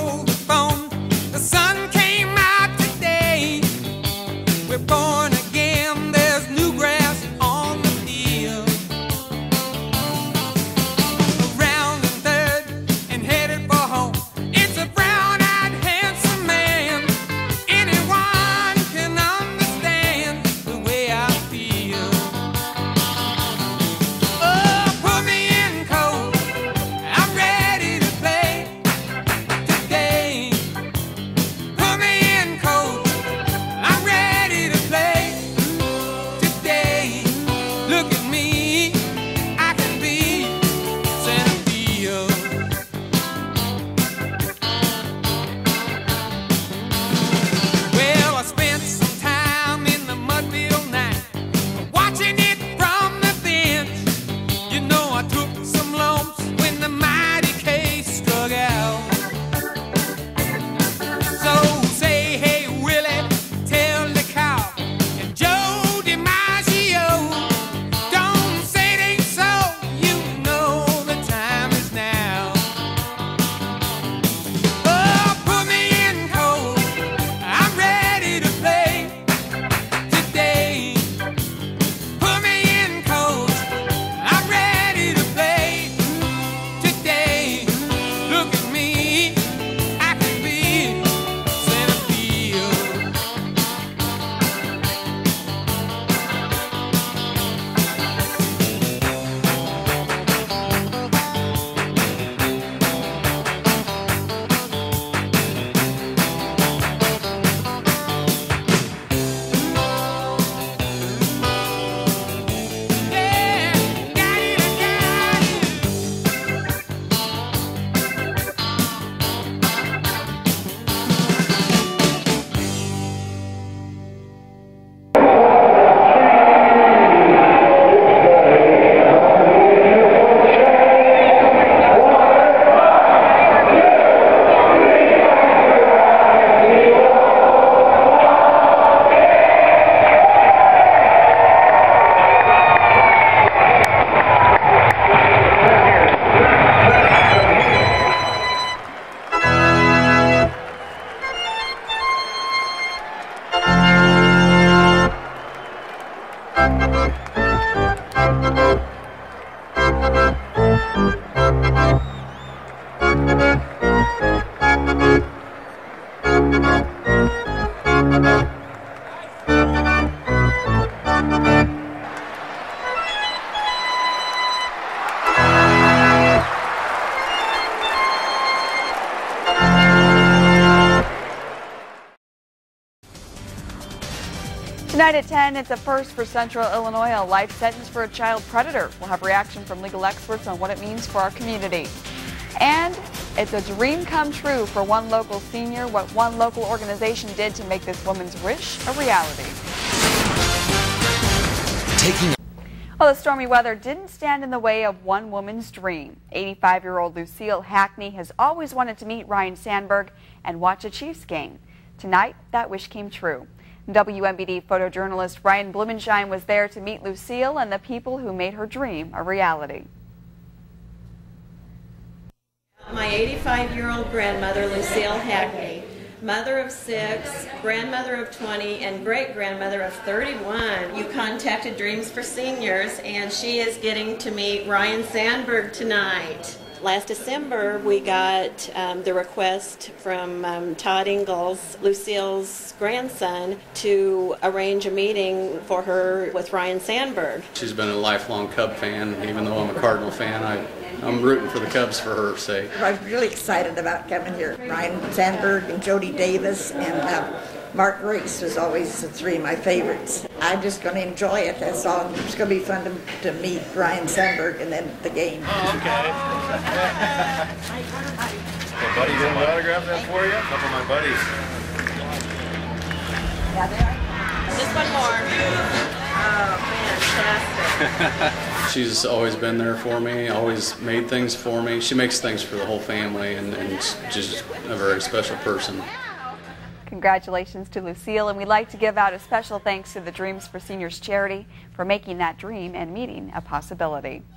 hold the phone. The sun came out today. We're born again. There's new grass on the field. Around the third and headed for home. It's a brown-eyed, handsome man. Anyone can understand the way I feel. Oh, put me in cold. I'm ready to play today. Put me in cold. I'm ready to play today. Look at me. I can be center field. Well, I spent some time in the Mudville night, watching it from the bench. You know, I took some lumps when the mighty case struck out. So say, hey, Willie, tell the cow, and Joe DiMaggio, don't say it ain't so. You know the time is now. Oh, put me in cold. I'm ready to play today. Put me in cold. I'm ready to play today. Look at me. I can be center field. Yeah, got it, I got it. Tonight at 10, it's a first for Central Illinois, a life sentence for a child predator. We'll have reaction from legal experts on what it means for our community. And it's a dream come true for one local senior, what one local organization did to make this woman's wish a reality. Well, the stormy weather didn't stand in the way of one woman's dream. 85-year-old Lucille Hackney has always wanted to meet Ryne Sandberg and watch a Chiefs game. Tonight, that wish came true. WMBD photojournalist Ryan Blumenshine was there to meet Lucille and the people who made her dream a reality. My 85-year-old grandmother, Lucille Hackney, mother of 6, grandmother of 20, and great-grandmother of 31. You contacted Dreams for Seniors, and she is getting to meet Ryne Sandberg tonight. Last December, we got the request from Todd, Lucille's grandson, to arrange a meeting for her with Ryne Sandberg. She's been a lifelong Cub fan, even though I'm a Cardinal fan. I'm rooting for the Cubs for her sake. I'm really excited about coming here. Ryne Sandberg and Jody Davis and Mark Grace was always the three of my favorites. I'm just going to enjoy it, that's all. It's going to be fun to meet Ryne Sandberg and then the game. Oh, okay. My buddies want to autograph that for you? A couple of my buddies. Yeah, they are. Just one more. Oh, fantastic. She's always been there for me, always made things for me. She makes things for the whole family, and just a very special person. Congratulations to Lucille, and we'd like to give out a special thanks to the Dreams for Seniors charity for making that dream and meeting a possibility.